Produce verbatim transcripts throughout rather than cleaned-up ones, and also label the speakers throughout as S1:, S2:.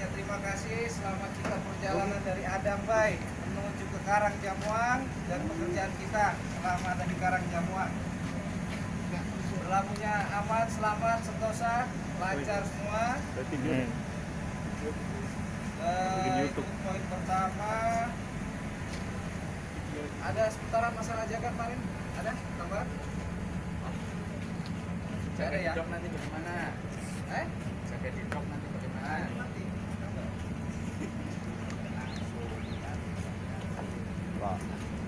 S1: Ya, terima kasih. Selamat kita perjalanan dari Adam Bay menuju ke Karangjamuang dan pekerjaan kita selama ada di Karangjamuang. Berlabuhnya aman, selamat, sentosa, lancar semua.
S2: Hmm.
S1: Uh, itu poin pertama. Ada seputaran masalah jaga kemarin? Ada tambahan? Ada ya?
S3: Nanti bagaimana?
S1: Eh?
S3: Jaga di drop nanti bagaimana?
S1: Nanti.
S2: Pak.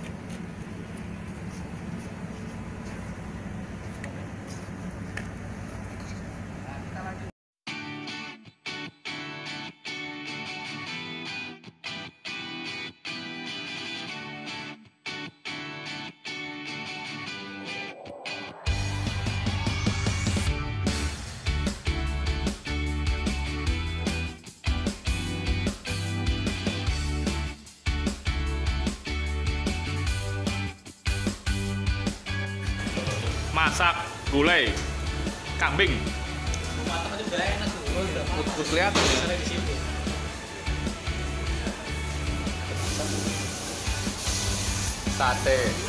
S1: Nah, kita lanjut.
S2: Masak gulai kambing.
S3: Matang aja udah enak tuh.
S2: Udah kelihatan ya.
S3: Ada di situ.
S2: Sate.